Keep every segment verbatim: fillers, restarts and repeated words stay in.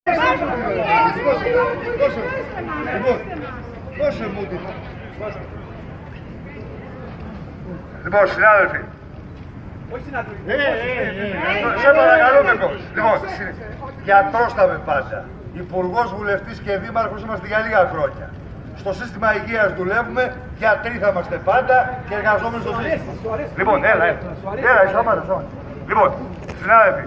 Δώσε μου την. Λοιπόν, συνάδελφοι. Όχι συνάδελφοι. Σε παρακαλώ με κόψεις. Λοιπόν, γιατρός θα είμαι πάντα. Υπουργός, βουλευτής και δήμαρχος είμαστε για λίγα χρόνια. Στο σύστημα υγείας δουλεύουμε, γιατροί θα είμαστε πάντα και εργαζόμενοι στο σύστημα. Λοιπόν, έλα, έλα. Έλα, σταμάτα, σταμάτα. Λοιπόν, συνάδελφοι,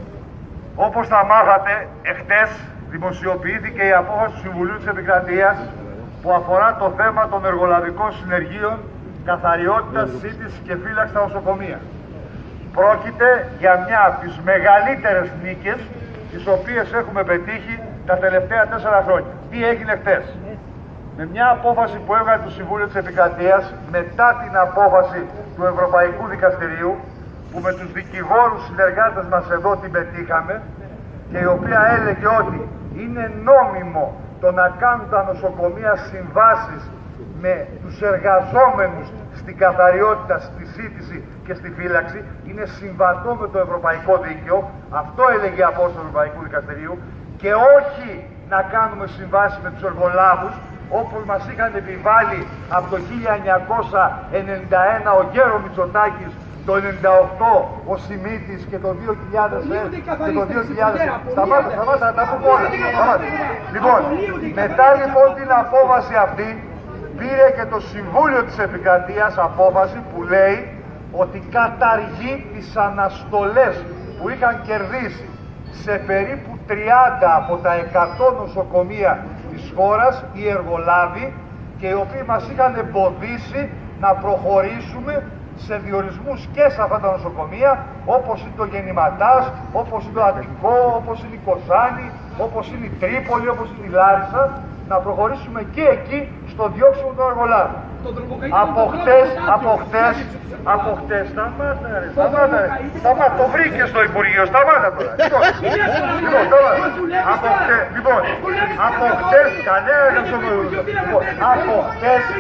όπως θα μάθατε, εχθές δημοσιοποιήθηκε η απόφαση του Συμβουλίου της Επικρατείας που αφορά το θέμα των εργολαβικών συνεργείων, καθαριότητας, σύντησης και φύλαξης στα νοσοκομεία. Πρόκειται για μια από τις μεγαλύτερες νίκες τις οποίες έχουμε πετύχει τα τελευταία τέσσερα χρόνια. Τι έγινε χτες? Με μια απόφαση που έβγαλε το Συμβούλιο της Επικρατείας μετά την απόφαση του Ευρωπαϊκού Δικαστηρίου, που με τους δικηγόρους συνεργάτες μας εδώ την πετύχαμε και η οποία έλεγε ότι είναι νόμιμο το να κάνουν τα νοσοκομεία συμβάσεις με τους εργαζόμενους στην καθαριότητα, στη σύντηση και στη φύλαξη, είναι συμβατό με το Ευρωπαϊκό Δίκαιο. Αυτό έλεγε η απόφαση του Ευρωπαϊκού Δικαστηρίου, και όχι να κάνουμε συμβάσεις με τους εργολάβους όπως μας είχαν επιβάλει από το χίλια εννιακόσια ενενήντα ένα ο Γέρο Μητσοτάκης, το ενενήντα οκτώ ο Σιμίτης και το δύο χιλιάδες και το δύο χιλιάδες. Σταμάτα, σταμάτα, να τα πούμε όλα. Λοιπόν, μετά λοιπόν την απόφαση αυτή, πήρε και το Συμβούλιο της Επικρατείας απόφαση που λέει ότι καταργεί τις αναστολές που είχαν κερδίσει σε περίπου τριάντα από τα εκατό νοσοκομεία της χώρας οι εργολάβοι, και οι οποίοι μας είχαν εμποδίσει να προχωρήσουμε σε διορισμούς και σε αυτά τα νοσοκομεία, όπως είναι το Γεννηματάς, όπως είναι το Αττικό, όπως είναι η Κοζάνη, όπως είναι η Τρίπολη, όπως είναι η Λάρισα, να προχωρήσουμε και εκεί στο διώξιμο των εργολάβων. Από χτες, από χτες, από χτες, σταμάτα ρε, σταμάτα ρε, σταμάτα, το βρήκε στο Υπουργείο, σταμάτα τώρα. Λοιπόν, λοιπόν, σταμάτα. Από χτες, λοιπόν, από χτες, κανένα δεν το από χτες,